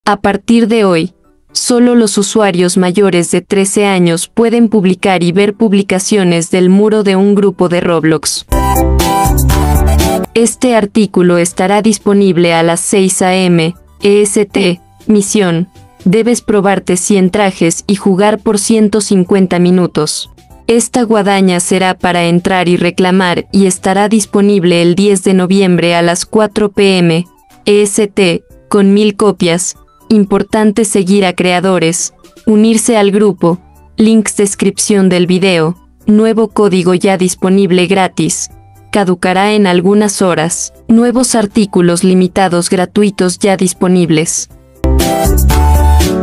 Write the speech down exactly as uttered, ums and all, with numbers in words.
A partir de hoy, solo los usuarios mayores de trece años pueden publicar y ver publicaciones del muro de un grupo de Roblox. Este artículo estará disponible a las seis a eme E S T. Misión: debes probarte cien trajes y jugar por ciento cincuenta minutos. Esta guadaña será para entrar y reclamar y estará disponible el diez de noviembre a las cuatro pe eme E S T, con mil copias. Importante seguir a creadores, unirse al grupo, links descripción del video, nuevo código ya disponible gratis, caducará en algunas horas, nuevos artículos limitados gratuitos ya disponibles.